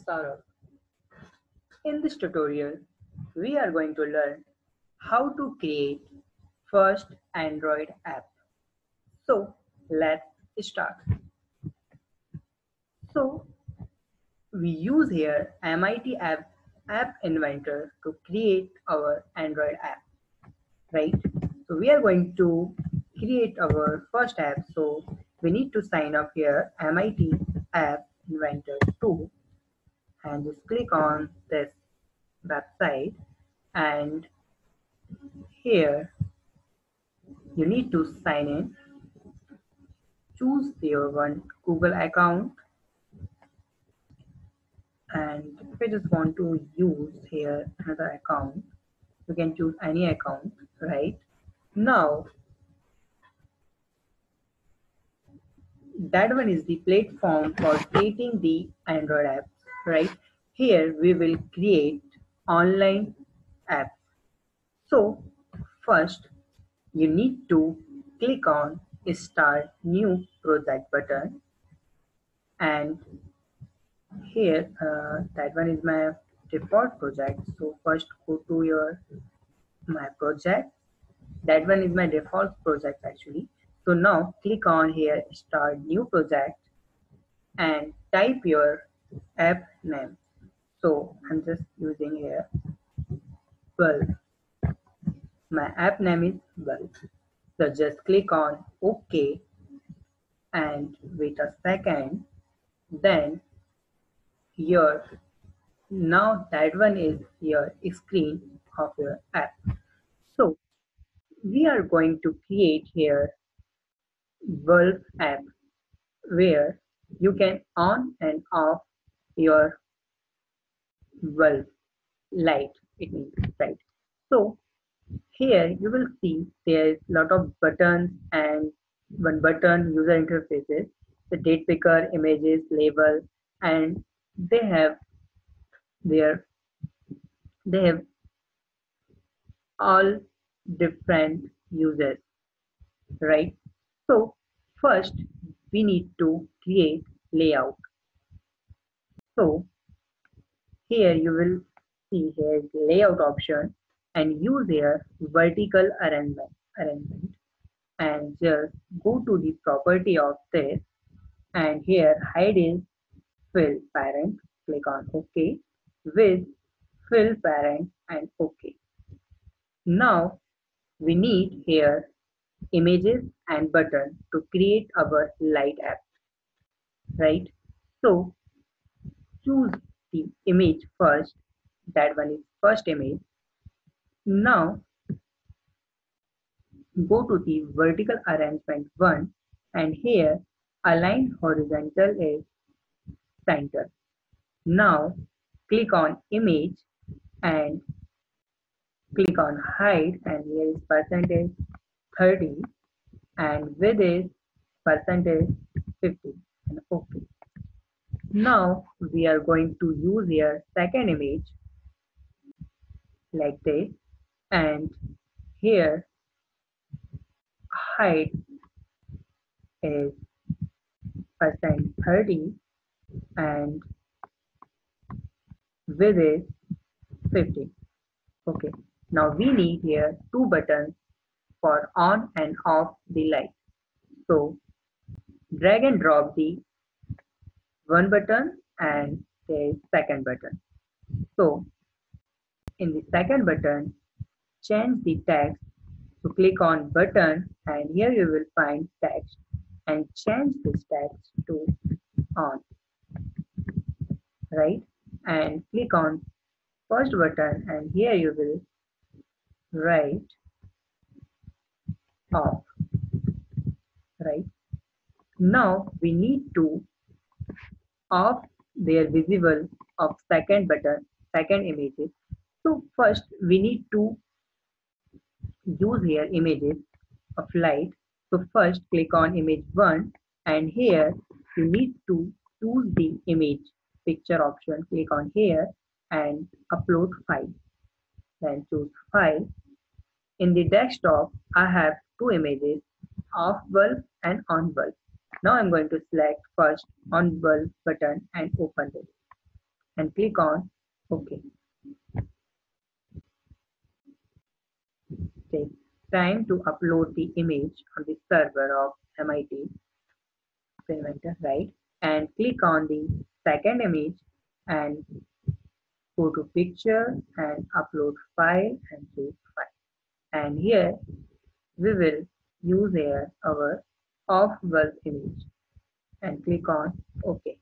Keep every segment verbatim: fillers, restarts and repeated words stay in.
Saurabh. In this tutorial, we are going to learn how to create first Android app. So let's start. So we use here M I T App, App Inventor to create our Android app, right? So we are going to create our first app. So we need to sign up here M I T App Inventor two and just click on this website, and here you need to sign in. Choose your one Google account, and if you just want to use here another account, you can choose any account. Right now, that one is the platform for creating the Android app. Right here we will create online app. So first you need to click on start new project button, and here uh, that one is my default project. So first go to your my project. That one is my default project actually. So now click on here start new project and type your app name. So I'm just using here bulb. My app name is bulb. So just click on OK and wait a second. Then your now that one is your screen of your app. So we are going to create here bulb app where you can on and off your bulb light, it means, right? So here you will see there is lot of buttons, and one button user interfaces, the date picker, images, label, and they have their they have all different uses, right? So first we need to create layout. So here you will see here is layout option, and use here vertical arrangement arrangement and just go to the property of this, and here hide is fill parent, click on OK with fill parent and OK. Now we need here images and button to create our light app, right? So choose the image first, that one is first image. Now go to the vertical arrangement one, and here align horizontal is center. Now click on image and click on hide, and here is percentage thirty and width is percentage fifty and OK. Now we are going to use here second image like this, and here height is percent thirty and width is fifty. Okay, now we need here two buttons for on and off the light. So drag and drop the one button and the second button. So in the second button, change the text. So click on button, and here you will find text, and change this text to on, right? And click on first button, and here you will write off, right? Now we need to off their visible of second button, second images. So first we need to use here images of light. So first click on image one, and here you need to choose the image picture option. Click on here and upload file. Then choose file. In the desktop I have two images, off bulb and on bulb. Now I'm going to select first on bulb button and open this. and click on OK. Take time to upload the image on the server of M I T App Inventor, right? And click on the second image and go to picture and upload file and choose file. And here we will use here our off bulb image and click on OK.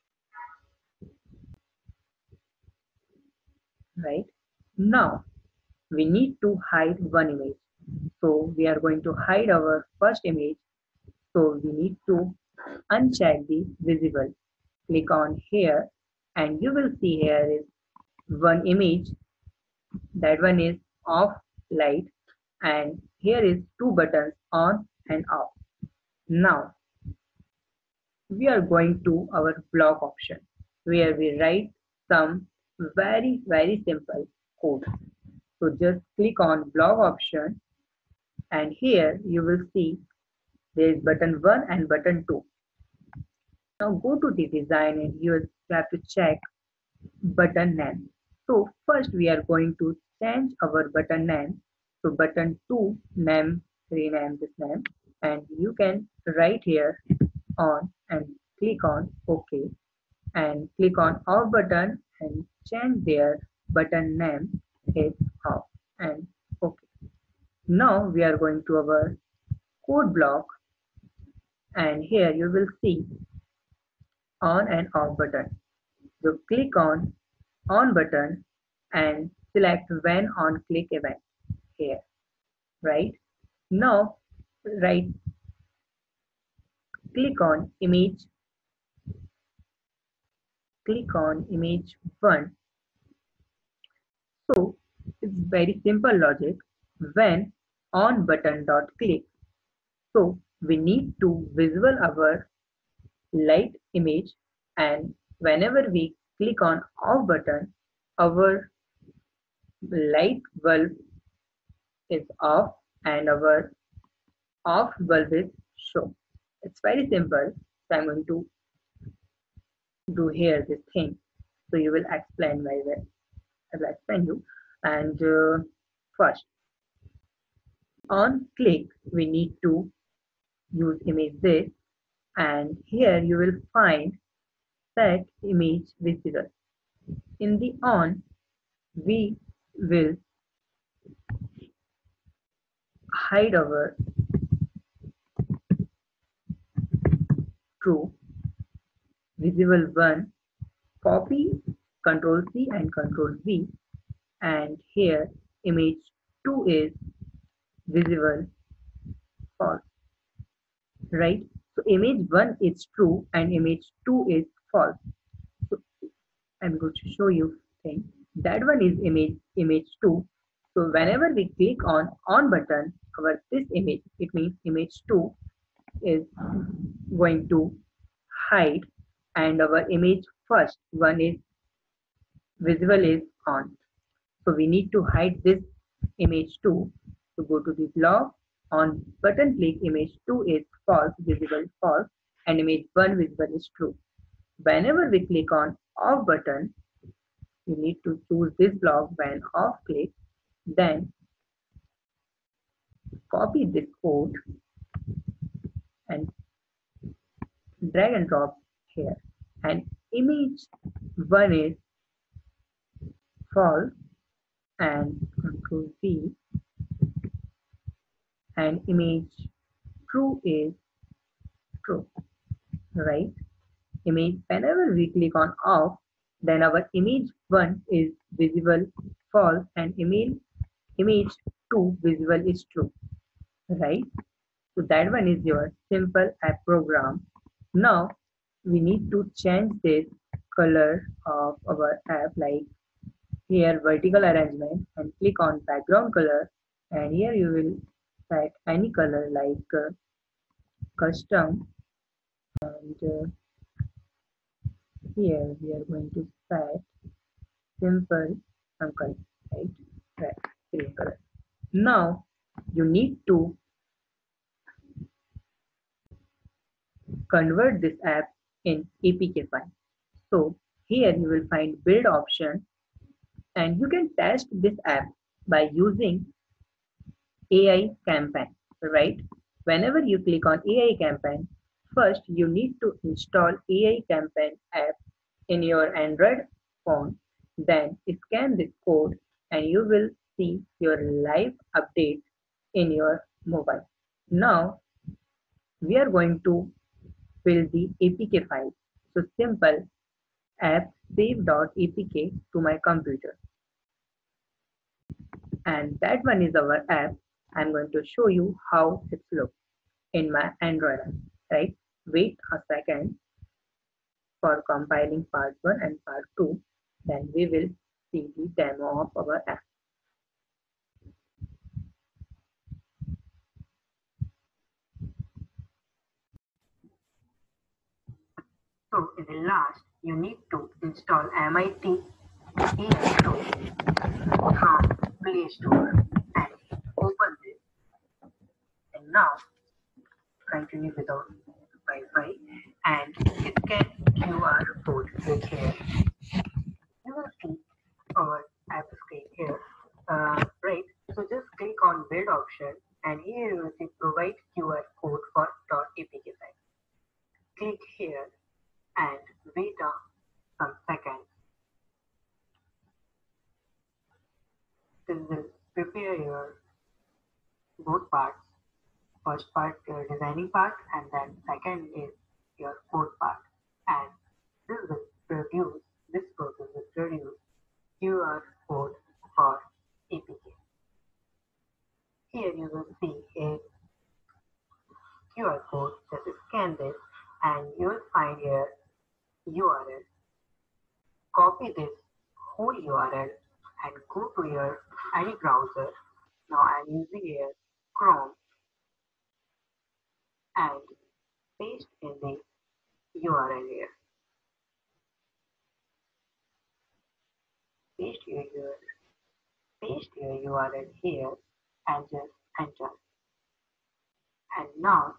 Right now we need to hide one image, so we are going to hide our first image. So we need to uncheck the visible. Click on here and you will see here is one image. That one is off light and here is two buttons on and off. Now we are going to our block option where we write some very very simple code. So just click on block option and here you will see there is button one and button two. Now go to the design and you have to check button name. So first we are going to change our button name. So button two name, rename this name and you can write here on and click on OK and click on off button and change their button name is off and OK. Now we are going to our code block and here you will see on and off button. So click on on button and select when on click event here, right? Now right click on image, click on image one. So it's very simple logic. When on button dot click, so we need to visual our light image and whenever we click on off button our light bulb is off and our off bulb is show. It's very simple. So I'm going to do here this thing. So you will explain very well. I will explain you. And uh, first on click we need to use image this and here you will find set image visible. In the on we will hide our true visible one, copy control C and control V and here image two is visible false, right? So image one is true and image two is false. So I'm going to show you thing. That one is image image two. So whenever we click on on button our this image, it means image two is going to hide and our image first one is visible is on. So we need to hide this image two. So go to the block on button click image two is false, visible false and image one visible is true. Whenever we click on off button, you need to choose this block when off click, then copy this code and drag and drop here and image one is false and control V and image true is true, right? Image whenever we click on off then our image one is visible false and image image two visible is true, right? So that one is your simple app program. Now we need to change this color of our app, like here vertical arrangement and click on background color and here you will set any color like uh, custom and uh, here we are going to set simple some color, right? Red, green color. Now you need to convert this app in A P K file. So Here you will find build option, and you can test this app by using A I campaign, right? Whenever you click on A I campaign, first you need to install A I campaign app in your Android phone, then scan this code and you will see your live updates in your mobile. Now we are going to build the A P K file. So simple app save.apk to my computer, and that one is our app. I'm going to show you how it looks in my Android app, right? Wait a second for compiling part one and part two, then we will see the demo of our app. So in the last, you need to install M I T App from Play Store and open this. And now continue without Wi-Fi and scan Q R code right here. You will see our app screen here, uh, right? So just click on build option, and here you will see provide Q R code for .apk file. Click here and wait a some seconds. This will prepare your both parts. First part your designing part, and then second is your code part. And this will produce this process will produce Q R code for A P K. Here you will see a Q R code. Just scan this and you will find here U R L. Copy this whole U R L and go to your any browser. Now I am using here Chrome, and paste in the U R L here. Paste your U R L. Paste your U R L here and just enter. And now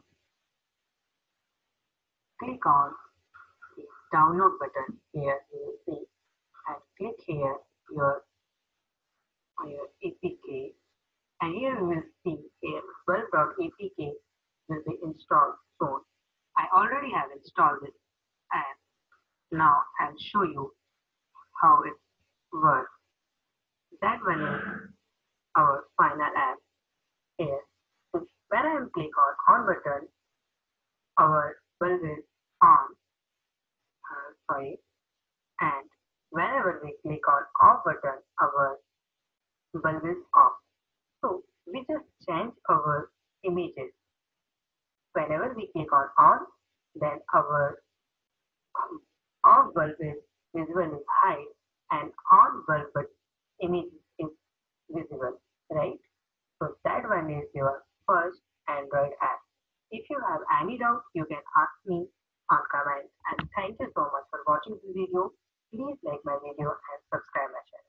click on the download button here. You will see, and click here your your A P K, and here you will see here twelve.apk will be installed soon. I already have installed this app. Now I'll show you how it works. That one is our final app here. So when I click on on button, our bulb is on. Uh, sorry, and whenever we click on off button, our bulb is off. So we just change our images. Whenever we click on on, then our off bulb is visible is high and on bulb image is visible, right? So that one is your first Android app. If you have any doubt, you can ask me on comment. And thank you so much for watching this video. Please like my video and subscribe my channel.